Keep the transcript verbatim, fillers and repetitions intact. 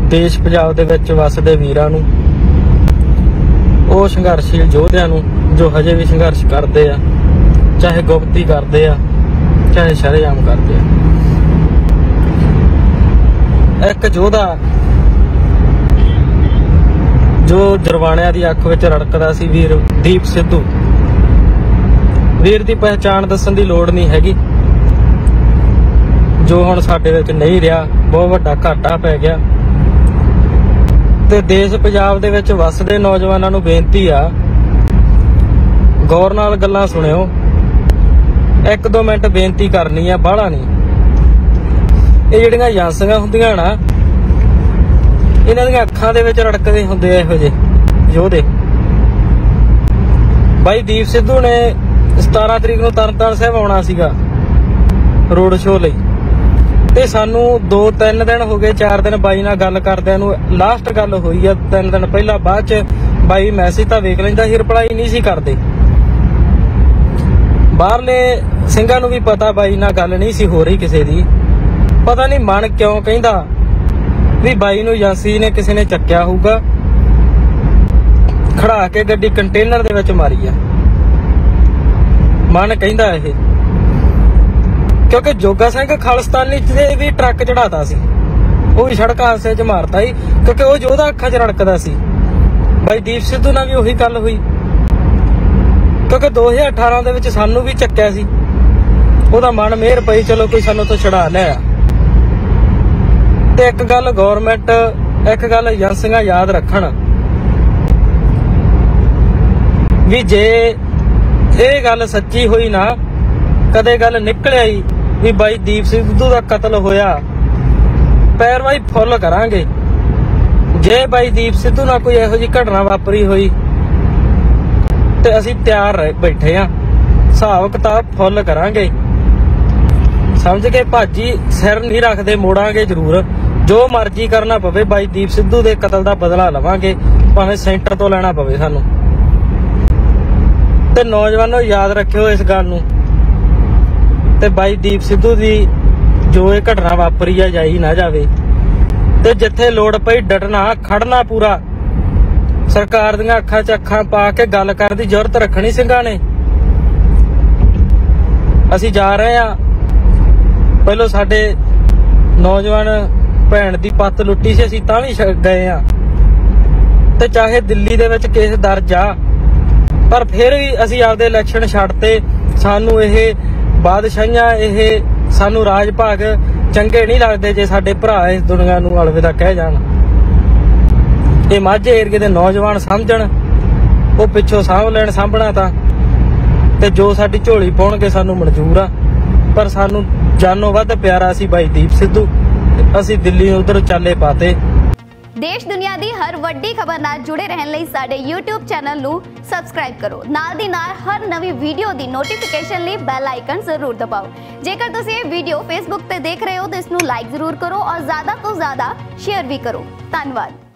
देश पंजाब दे विच वसदे वीरां नूं, ਉਹ ਸੰਘਰਸ਼ੀਲ ਯੋਧਿਆਂ ਨੂੰ जो हजे भी संघर्ष करते आ, चाहे गुप्ती करते आ चाहे शरेआम करते आ। एक योधा जो जरवाणिया की अख विच रड़कदा सी, वीर दीप सिद्धू। वीर की पहचान दस्सण की लोड़ नहीं हैगी, जो हुण साडे विच नहीं रहा, बहुत वड्डा घाटा पै गया। ते देश पंजाब दे विच वसदे नौजवानां नूं बेनती आ, गौर नाल गल्लां सुणिओ। एक दो मिनट बेनती करनी है, बाहला नहीं। ये जिहड़ियां एजेंसियां हुंदियां ना, इन्हां दीयां अखां दे विच रड़कदे हुंदे आ इहो जिहे योधे। बाई दीप सिद्धू ने सतारह तरीक नूं तरनताਰਨ साहिब आउणा सीगा रोड शो लई, ते सानू दो तीन दिन हो गए, चार दिन बाई नाल गल करदिआं नूं। लास्ट गल होई आ तीन दिन पहला, बाद च बाई मैसेज तां वेख लैंदा ही, रिप्लाई नहीं सी करदे। बाहरले ਸਿੰਘਾਂ ਨੂੰ भी पता बाई नाल गल नहीं सी हो रही किसी दी। पता नहीं मन क्यों कहंदा भी बाई नूं एजेंसी ने किसी ने चक्किया होऊगा, खड़ा के गड्डी कंटेनर दे विच मारी आ। मन कहंदा ਇਹ, क्योंकि जोगा सिंह खालिस्तानी ते भी ट्रक चढ़ाता सी, वो भी सड़क हादसे च मारता ही, क्योंकि वो योधा अखां च रड़कदा सी। बाई दीप सिद्धू नाल भी उही गल हुई, क्योंकि दो हज़ार अठारह दे विच सानू भी चक्किया सी। ਉਹਦਾ मन मेहर पई, चलो कोई सानू तो छड़ा लिया। ते एक गल गौरमेंट, एक गल एजेंसियां याद रखण भी, जे ये गल सच्ची हुई ना, कदे गल निकल आई भी बाई दीप सिद्धू का कतल होया, पैरवाई फुल करांगे। जे बाई दीप सिद्धू नाल कोई इहो जी घटना वापरी हुई ते असीं तैयार रह बैठे आ, हिसाब किताब फुल करांगे। समझ के भाजी, सिर नहीं रखते, मोड़ांगे जरूर। जो मर्जी करना पवे, बाई दीप सिद्धू के कतल का बदला लवांगे, भावें सेंटर तो लेना पवे सानू। ते नौजवानों याद रखियो इस गल नूं, ते बाई दीप सिद्धू की जो ये घटना वापरी है जाई ना जावे, ते जिथे लोड़ पई डटना खड़ना पूरा। सरकार दीआं अखां च अखां पा के गल करन दी जरूरत रखनी ਸਿੰਘਾਂ ने। असीं जा रहे हैं, पहलों साडे नौजवान भैन दी पत्त लुट्टी सी, असीं तां भी गए आ, ते चाहे दिल्ली दे विच केस दर्ज आ, पर फिर भी असीं आपदे इलैक्शन छड्डते। सानू इह बादशाहियां, इह सानू राज भाग चंगे नहीं लगदे जे साडे भरा इस दुनिया नूं अलविदा कह जाण। ये माझे एरिए दे नौजवान समझण, वो पिछों साਂਭ ਲੈਣ ਸਾਂਭਣਾ ਤਾਂ, ते जो साडी झोली पाउणगे सानू मंजूर आ, पर सानू जानो वध प्यारा सी बाई दीप सिद्धू। असीं दिल्ली उधर चाले पाते। देश दुनिया दी हर वड्डी खबर नाल जुड़े रहण लई साडे यूट्यूब चैनल नू सबसक्राइब करो। नाल दी नाल हर नवी वीडियो दी नोटिफिकेशन लई बैल आइकन जरूर दबाओ। जेकर तुसीं ये वीडियो फेसबुक ते देख रहे हो तो इसनू लाइक जरूर करो और ज्यादा तो ज्यादा शेयर भी करो। धन्यवाद।